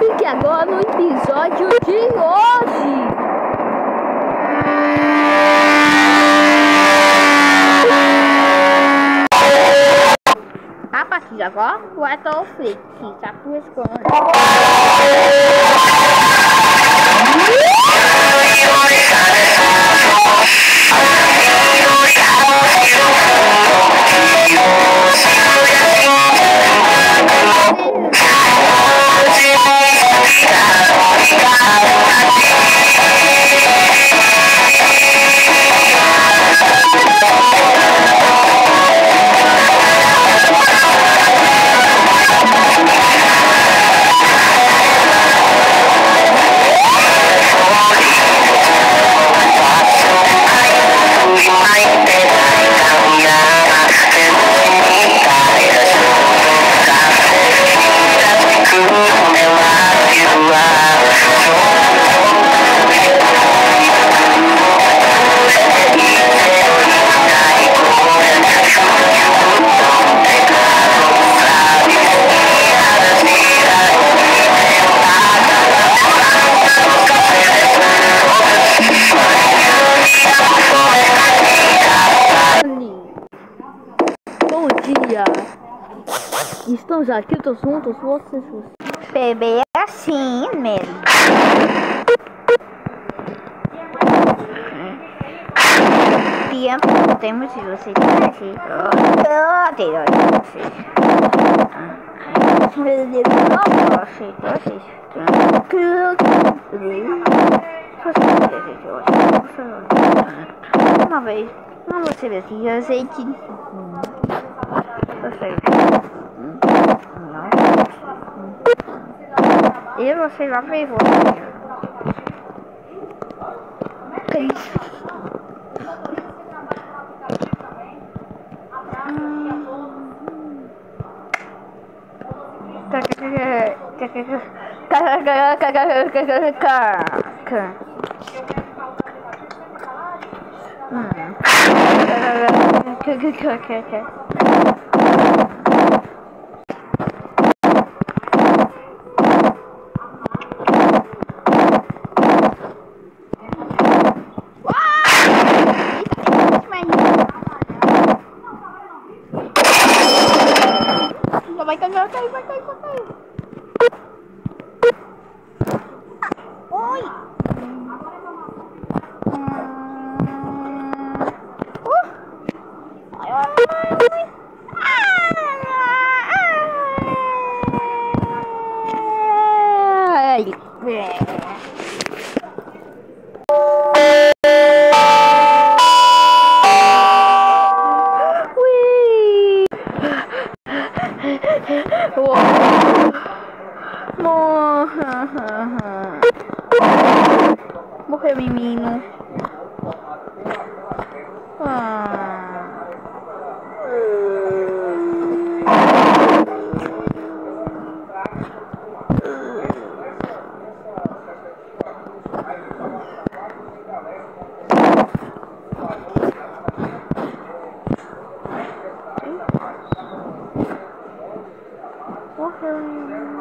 Fique agora no episódio de hoje. A partir de agora, o ator Flick, Sakura escolhendo. Bom dia, estamos aqui todos juntos, vocês. Bebê é assim mesmo. Temos de vocês aqui. Uma vez, não vou ser assim, eu sei que eu vou ser lá pra você. Vai cair. Oi! Morreu, menino. Morreu.